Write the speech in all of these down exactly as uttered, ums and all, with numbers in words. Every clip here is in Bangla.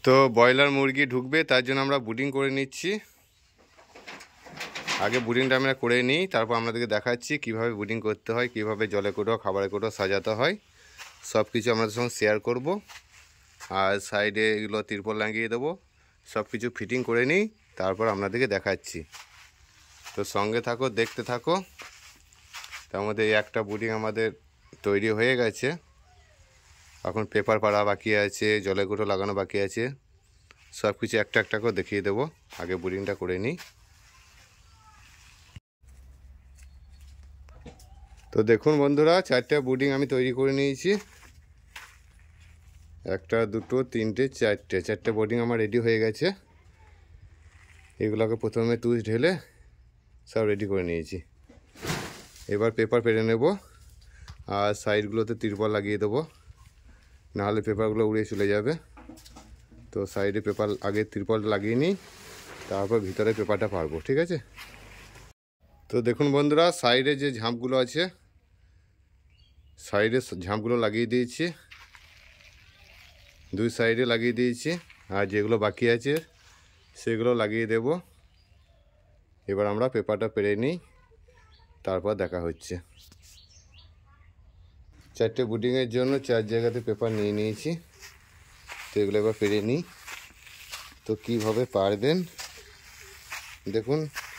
তো ব্রয়লার মুরগি ঢুকবে তার জন্য আমরা বুডিং করে নিচ্ছি। আগে বুডিংটা আমরা করে নিই, তারপর আপনাদেরকে দেখাচ্ছি কিভাবে বুডিং করতে হয়, কিভাবে জলে কোটো খাবারের কোটো সাজাতে হয়, সব কিছু আপনাদের সঙ্গে শেয়ার করব। আর সাইডে এগুলো তিরপল লাগিয়ে দেবো, সব কিছু ফিটিং করে নিই, তারপর আপনাদেরকে দেখাচ্ছি। তো সঙ্গে থাকো, দেখতে থাকো। তার মধ্যে একটা বুডিং আমাদের তৈরি হয়ে গেছে, এখন পেপার পাড়া বাকি আছে, জলে কোটো লাগানো বাকি আছে, সব কিছু একটা একটা করে দেখিয়ে দেবো। আগে বুডিংটা করে নিই। তো দেখুন বন্ধুরা, চারটে বুডিং আমি তৈরি করে নিয়েছি। একটা, দুটো, তিনটে, চারটে চারটে বুডিং আমার রেডি হয়ে গেছে। এগুলোকে প্রথমে তুষ ঢেলে সব রেডি করে নিয়েছি। এবার পেপার পেরে নেব, আর সাইডগুলোতে তিরপল লাগিয়ে দেবো, নাহলে পেপারগুলো উড়ে চলে যাবে। তো সাইডে পেপার আগে তিরপলটা লাগিয়ে নিই, তারপর ভিতরে পেপারটা পারবো, ঠিক আছে? তো দেখুন বন্ধুরা, সাইডে যে ঝাঁপগুলো আছে, সাইডে ঝাঁপগুলো লাগিয়ে দিয়েছি, দুই সাইডে লাগিয়ে দিয়েছি। আর যেগুলো বাকি আছে সেগুলো লাগিয়ে দেব। এবার আমরা পেপারটা পেরে নিই, তারপর দেখা হচ্ছে। চারটে বুডিংয়ের জন্য চার জায়গাতে পেপার নিয়ে নিয়েছি। তো এগুলো এবার পেরে নিই। তো কীভাবে পারবেন দেখুন,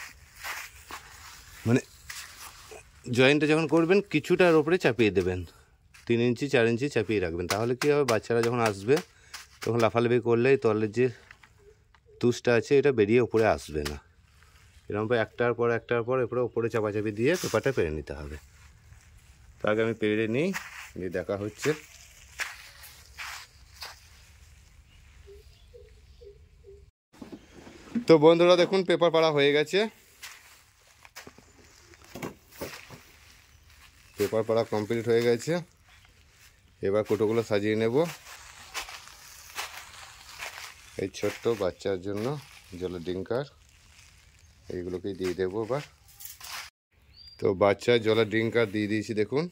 মানে জয়েন্টটা যখন করবেন কিছুটার ওপরে চাপিয়ে দেবেন, তিন ইঞ্চি চার ইঞ্চি চাপিয়ে রাখবেন। তাহলে কী হবে, বাচ্চারা যখন আসবে তখন লাফালাফি করলেই তলের যে তুষটা আছে এটা বেরিয়ে উপরে আসবে না। এরকমভাবে একটার পর একটার পর এরপরে উপরে চাপাচাপি দিয়ে পেপারটা পেরে নিতে হবে। তার আগে আমি পেরে নিই, নিয়ে দেখা হচ্ছে। তো বন্ধুরা দেখুন, পেপার পাড়া হয়ে গেছে। পেপার পাড়া কমপ্লিট হয়ে গেছে। এবার কোটোগুলো সাজিয়ে নেব। এই ছোট্ট বাচ্চার জন্য জলের ড্রিঙ্কার, এইগুলোকেই দিয়ে দেবো এবার। তো বাচ্চার জলের ড্রিঙ্কার দিয়ে দিয়েছি দেখুন।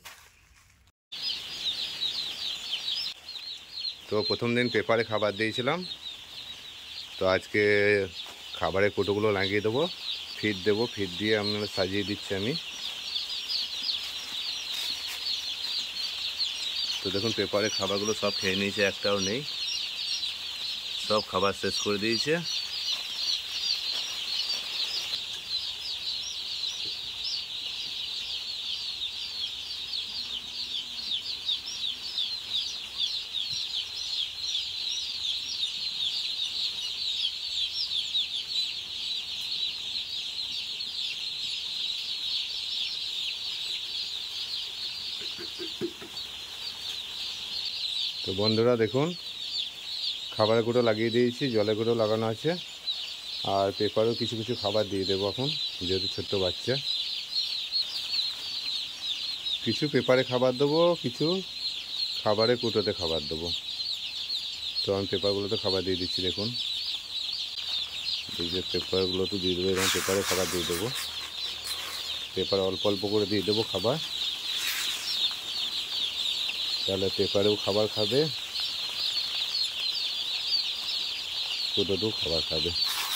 তো প্রথম দিন পেপারে খাবার দিয়েছিলাম, তো আজকে খাবারের কোটোগুলো লাগিয়ে দেবো, ফিড দেবো, ফিড দিয়ে আপনারা সাজিয়ে দিচ্ছি আমি। তো দেখুন পেপারের খাবারগুলো সব খেয়ে নিয়েছে, একটাও নেই, সব খাবার শেষ করে দিয়েছে। তো বন্ধুরা দেখুন, খাবারের গুঁড়ো লাগিয়ে দিয়েছি, জলের গুঁড়ো লাগানো আছে, আর পেপারও কিছু কিছু খাবার দিয়ে দেবো এখন, যেহেতু ছোট্ট বাচ্চা। কিছু পেপারে খাবার দেবো, কিছু খাবারের কুটোতে খাবার দেবো। তো আমি পেপারগুলোতে খাবার দিয়ে দিচ্ছি দেখুন। এই যে পেপারগুলো তো দিয়ে দেবো, এরকম পেপারে খাবার দিয়ে দেবো। পেপার অল্প অল্প করে দিয়ে দেবো খাবার, তাহলে পেপারেও খাবার খাবে, কুটোতেও খাবার খাবে।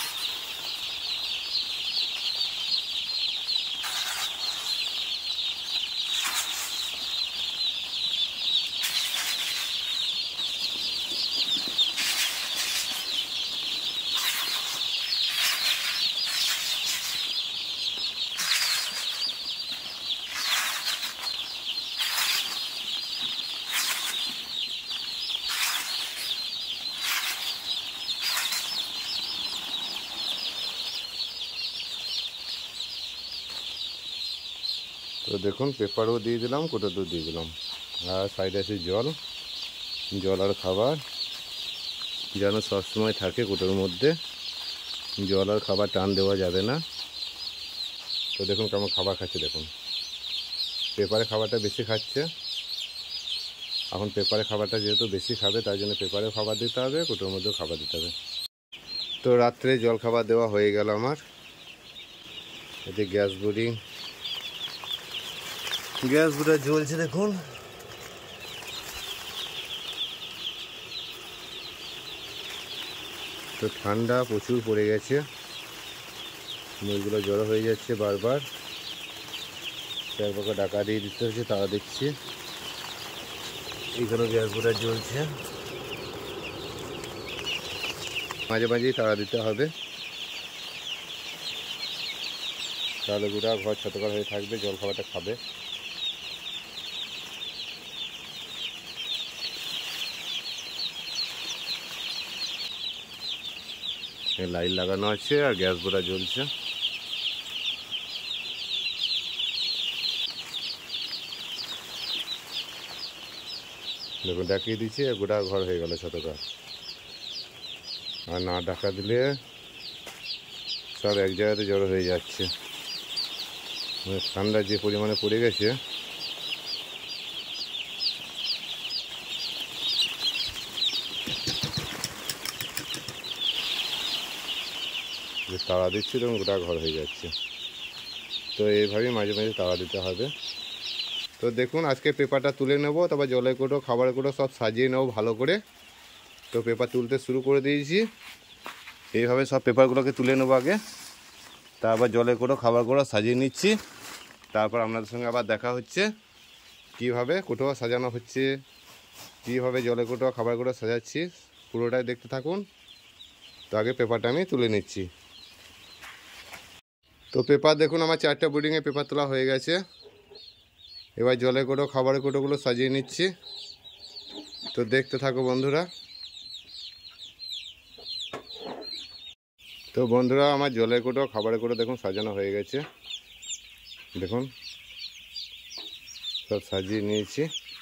তো দেখুন পেপারও দিয়ে দিলাম, কোটোতেও দিয়ে দিলাম, আর সাইডে আছে জল, জল আর খাবার যেন সবসময় থাকে কোটোর মধ্যে। জল আর খাবার টান দেওয়া যাবে না। তো দেখুন কেমন খাবার খাচ্ছে দেখুন, পেপারে খাবারটা বেশি খাচ্ছে। এখন পেপারে খাবারটা যেহেতু বেশি খাবে, তাই জন্য পেপারেও খাবার দিতে হবে, কোটোর মধ্যেও খাবার দিতে হবে। তো রাত্রে জল খাবার দেওয়া হয়ে গেল আমার। এতে গ্যাস বোর্ডিং, গ্যাস বোর্ডার জ্বলছে দেখুন। তো ঠান্ডা প্রচুর পড়ে গেছে, মুরগিগুলো জড়ো হয়ে যাচ্ছে বারবার। চারপাকে ডাকা দিয়ে দিতে হচ্ছে, তারা দেখছি এইখানে গ্যাস বোটা জ্বলছে, মাঝে মাঝেই তাড়া দিতে হবে, তাহলে গোটা ঘর ছতকার হয়ে থাকবে, জল খাবারটা খাবে। লাইট লাগানো আছে আর গ্যাস বোটা জ্বলছে। দেখুন ডাকিয়ে দিচ্ছে, গোটা ঘর হয়ে গেল ছতকার। আর না ডাকা দিলে সব এক জায়গাতে জড়ো হয়ে যাচ্ছে। ঠান্ডা যে পরিমাণে পড়ে গেছে, যে তাড়া দিচ্ছে তখন গোটা ঘর হয়ে যাচ্ছে। তো এইভাবেই মাঝে মাঝে তাড়া দিতে হবে। তো দেখুন আজকে পেপারটা তুলে নেব, তারপর জলের কোটো খাবারের কোটো সব সাজিয়ে নেব ভালো করে। তো পেপার তুলতে শুরু করে দিয়েছি, এইভাবে সব পেপারগুলোকে তুলে নেবো আগে, তারপর জলের কোটো খাবার কোটো সাজিয়ে নিচ্ছি। তারপর আপনাদের সঙ্গে আবার দেখা হচ্ছে কিভাবে কোটো সাজানো হচ্ছে, কীভাবে জলের কোটো খাবার কোটো সাজাচ্ছি, পুরোটাই দেখতে থাকুন। তো আগে পেপারটা আমি তুলে নিচ্ছি। তো পেপার দেখুন আমার চারটা বোর্ডিংয়ে পেপার তোলা হয়ে গেছে। এবার জলের কোটো খাবারের কোটোগুলো সাজিয়ে নিচ্ছি। তো দেখতে থাকো বন্ধুরা। তো বন্ধুরা আমার জলের কোটো খাবারের কোটো দেখুন সাজানো হয়ে গেছে, দেখুন সব সাজিয়ে নিয়েছি।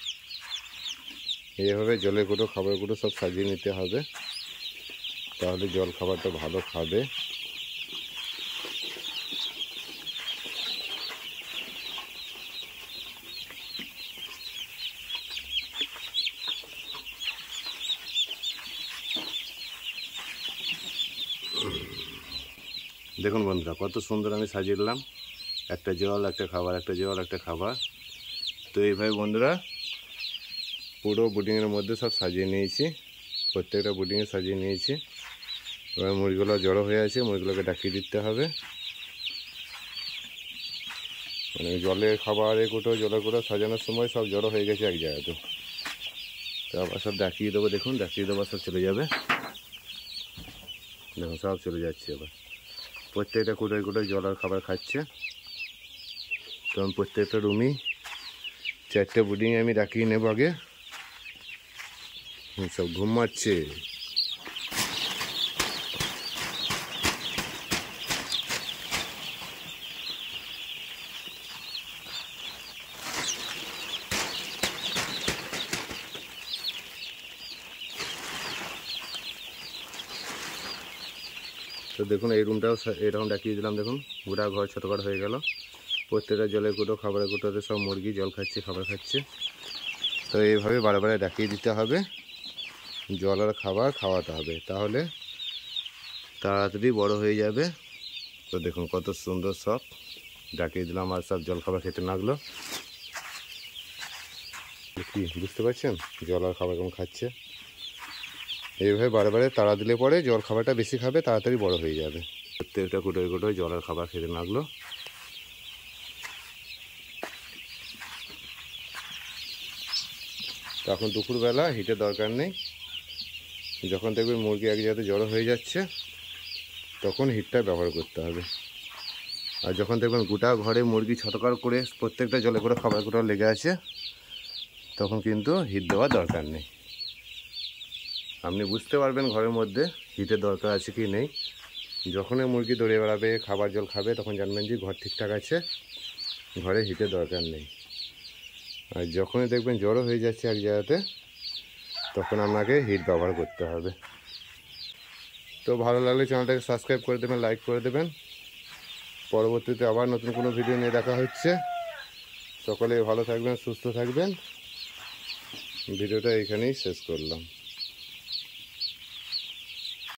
এইভাবে জলের কোটো খাবারের কোটো সব সাজিয়ে নিতে হবে, তাহলে জল খাবারটা ভালো খাবে। দেখুন বন্ধুরা কত সুন্দর আমি সাজিয়ে দিলাম, একটা জল একটা খাবার, একটা জল একটা খাবার। তো এইভাবে বন্ধুরা পুরো বোর্ডিংয়ের মধ্যে সব সাজিয়ে নিয়েছি, প্রত্যেকটা বোর্ডিংয়ে সাজিয়ে নিয়েছি। এবার মুরগিগুলো জড়ো হয়ে আছে, মুরগিগুলোকে ডাকিয়ে দিতে হবে। মানে জলের খাবারের কোটো জলের কোটো সাজানোর সময় সব জড়ো হয়ে গেছে এক জায়গাতে। তো আবার সব ডাকিয়ে দেবো, দেখুন ডাকিয়ে দেবো, সব চলে যাবে। দেখুন সব চলে যাচ্ছে। এবার প্রত্যেকটা কোটোয় কোটোয় জল আর খাবার খাচ্ছে। তো আমি প্রত্যেকটা রুমই চারটে বোর্ডিংয়ে আমি ডাকিয়ে নেব আগে। সব ঘুমাচ্ছে। তো দেখুন এই রুমটাও এরকম ডাকিয়ে দিলাম, দেখুন গোটা ঘর ছোটোখাটো হয়ে গেল। প্রত্যেকটা জলের কোটো খাবারের কোটোতে সব মুরগি জল খাচ্ছে, খাবার খাচ্ছে। তো এইভাবে বারে বারে ডাকিয়ে দিতে হবে, জল আর খাবার খাওয়াতে হবে, তাহলে তাড়াতাড়ি বড় হয়ে যাবে। তো দেখুন কত সুন্দর সব ডাকিয়ে দিলাম, আর সব জল খাবার খেতে লাগলো। কি বুঝতে পারছেন জল আর খাবার কেমন খাচ্ছে? এইভাবে বারে বারে তাড়া দিলে পরে জল খাবারটা বেশি খাবে, তাড়াতাড়ি বড় হয়ে যাবে। প্রত্যেকটা কোটোয় কোটোয় জল আর খাবার খেতে লাগলো। তো এখন দুপুরবেলা হিটের দরকার নেই, যখন দেখবেন মুরগি এক জায়গাতে জড়ো হয়ে যাচ্ছে তখন হিটটা ব্যবহার করতে হবে। আর যখন দেখবেন গোটা ঘরে মুরগি ছটকার করে প্রত্যেকটা জলে করে খাবার কোটা লেগে আছে, তখন কিন্তু হিট দেওয়ার দরকার নেই। আপনি বুঝতে পারবেন ঘরের মধ্যে হিটের দরকার আছে কি নেই। যখনই মুরগি দৌড়ে বেড়াবে খাবার জল খাবে তখন জানবেন যে ঘর ঠিকঠাক আছে, ঘরে হিটের দরকার নেই। আর যখনই দেখবেন জড়ো হয়ে যাচ্ছে এক জায়গাতে, তখন আপনাকে হিট ব্যবহার করতে হবে। তো ভালো লাগলে চ্যানেলটাকে সাবস্ক্রাইব করে দেবেন, লাইক করে দেবেন। পরবর্তীতে আবার নতুন কোনো ভিডিও নিয়ে দেখা হচ্ছে। সকলে ভালো থাকবেন, সুস্থ থাকবেন। ভিডিওটা এখানেই শেষ করলাম।